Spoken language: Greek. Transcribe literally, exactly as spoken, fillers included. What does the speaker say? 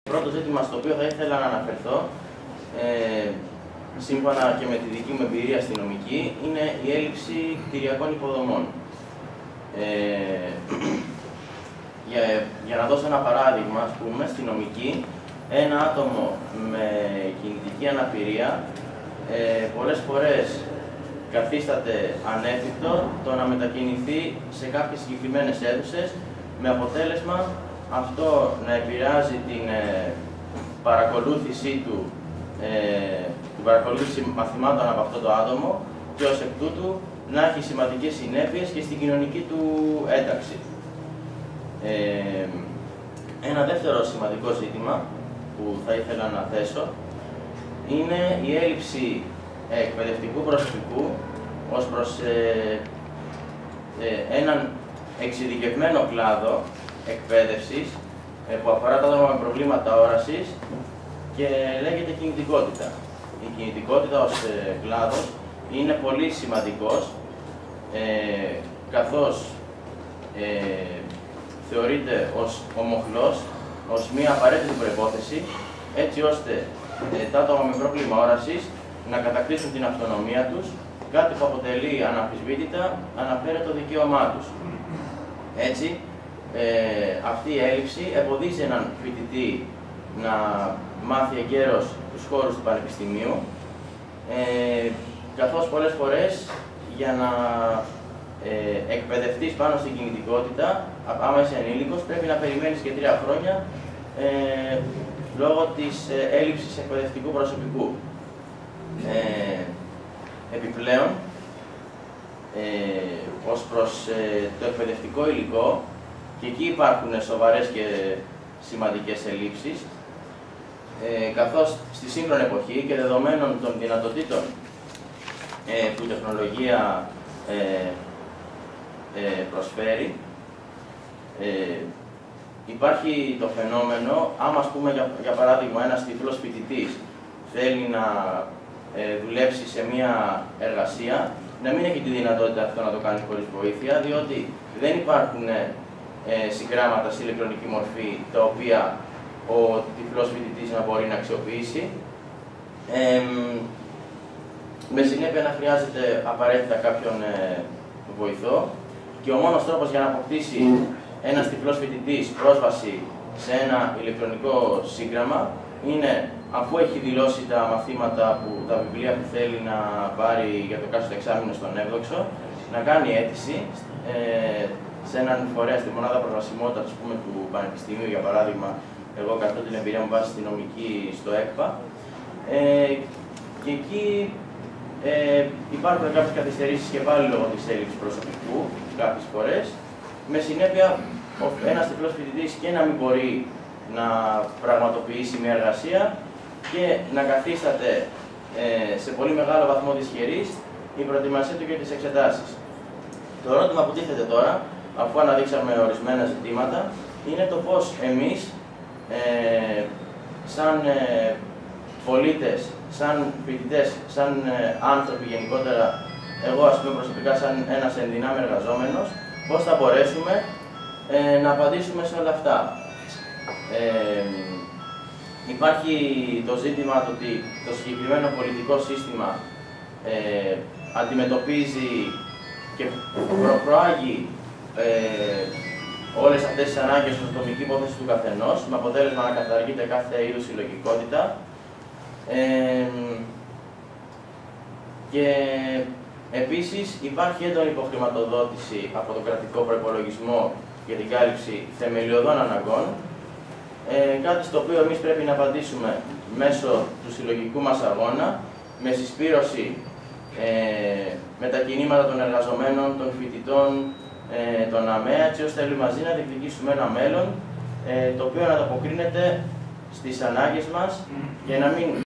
Το πρώτο ζήτημα στο οποίο θα ήθελα να αναφερθώ, ε, σύμφωνα και με τη δική μου εμπειρία στη νομική, είναι η έλλειψη κτηριακών υποδομών. Ε, για, για να δώσω ένα παράδειγμα, ας πούμε, στη νομική, ένα άτομο με κινητική αναπηρία ε, πολλές φορές καθίσταται ανέφικτο το να μετακινηθεί σε κάποιες συγκεκριμένες αίθουσες, με αποτέλεσμα αυτό να επηρεάζει την ε, παρακολούθησή του, ε, την παρακολούθηση μαθημάτων από αυτό το άτομο και ως εκ τούτου να έχει σημαντικές συνέπειες και στην κοινωνική του ένταξη. Ε, ένα δεύτερο σημαντικό ζήτημα που θα ήθελα να θέσω είναι η έλλειψη εκπαιδευτικού προσωπικού ως προς ε, ε, έναν εξειδικευμένο κλάδο εκπαίδευσης ε, που αφορά τα άτομα με προβλήματα όρασης και λέγεται κινητικότητα. Η κινητικότητα ως ε, κλάδος είναι πολύ σημαντικός ε, καθώς ε, θεωρείται ως ομοχλός, ως μία απαραίτητη προϋπόθεση έτσι ώστε ε, τα άτομα με πρόβλημα όρασης να κατακτήσουν την αυτονομία τους, κάτι που αποτελεί αναμφισβήτητα αναφέρεται το δικαίωμά τους. Έτσι, ε, αυτή η έλλειψη εμποδίζει έναν φοιτητή να μάθει εγκαίρως τους χώρους του πανεπιστημίου, ε, καθώς πολλές φορές για να ε, εκπαιδευτείς πάνω στην κινητικότητα, άμα είσαι ενήλικος, πρέπει να περιμένεις και τρία χρόνια ε, λόγω της ε, έλλειψης εκπαιδευτικού προσωπικού. Ε, επιπλέον, ε, ως προς ε, το εκπαιδευτικό υλικό, και εκεί υπάρχουν σοβαρές και σημαντικές ελλείψεις, ε, καθώς στη σύγχρονη εποχή και δεδομένων των δυνατοτήτων ε, που η τεχνολογία ε, ε, προσφέρει, ε, υπάρχει το φαινόμενο, άμα ας πούμε για, για παράδειγμα ένας τυφλός φοιτητής θέλει να ε, δουλέψει σε μια εργασία, να μην έχει τη δυνατότητα αυτό να το κάνει χωρίς βοήθεια, διότι δεν υπάρχουν ε, συγγράμματα σε ηλεκτρονική μορφή τα οποία ο τυφλός φοιτητής να μπορεί να αξιοποιήσει, ε, με συνέπεια να χρειάζεται απαραίτητα κάποιον ε, βοηθό, και ο μόνος τρόπος για να αποκτήσει ένας τυφλός φοιτητής πρόσβαση σε ένα ηλεκτρονικό σύγγραμμα είναι, αφού έχει δηλώσει τα μαθήματα, που, τα βιβλία που θέλει να πάρει για το κάστοτε εξάμηνο στον έβδοξο, να κάνει αίτηση ε, σε έναν φορέα, στη μονάδα προσβασιμότητας ας πούμε, του Πανεπιστημίου, για παράδειγμα, εγώ καθώ την εμπειρία μου βάσει στη νομική στο ΕΚΠΑ, ε, και εκεί ε, υπάρχουν κάποιες καθυστερήσεις και πάλι λόγω της έλλειψης προσωπικού κάποιες φορές, με συνέπεια ένας τυφλός φοιτητής και να μην μπορεί να πραγματοποιήσει μια εργασία και να καθίσταται ε, σε πολύ μεγάλο βαθμό δυσχερής η προετοιμασία του για τις εξετάσεις. Το ερώτημα που τίθεται τώρα, αφού αναδείξαμε ορισμένα ζητήματα, είναι το πώς εμείς, ε, σαν ε, πολίτες, σαν φοιτητές, σαν ε, άνθρωποι γενικότερα, εγώ ας πούμε προσωπικά σαν ένας ενδυνάμει εργαζόμενος, πώς θα μπορέσουμε ε, να απαντήσουμε σε όλα αυτά. Ε, υπάρχει το ζήτημα το ότι το συγκεκριμένο πολιτικό σύστημα ε, αντιμετωπίζει και προ, προάγει ε, όλες αυτές τις ανάγκες στην ατομική υπόθεση του καθενός, με αποτέλεσμα να καταργείται κάθε είδους συλλογικότητα. Ε, και επίσης υπάρχει έντονη υποχρηματοδότηση από το κρατικό προϋπολογισμό για την κάλυψη θεμελιωδών αναγκών, ε, κάτι στο οποίο εμείς πρέπει να απαντήσουμε μέσω του συλλογικού μας αγώνα, με συσπήρωση ε, με τα κινήματα των εργαζομένων, των φοιτητών, ε, των ΑΜΕΑ, έτσι ώστε όλοι μαζί να διεκδικήσουμε ένα μέλλον ε, το οποίο να ανταποκρίνεται στις ανάγκες μας και να μην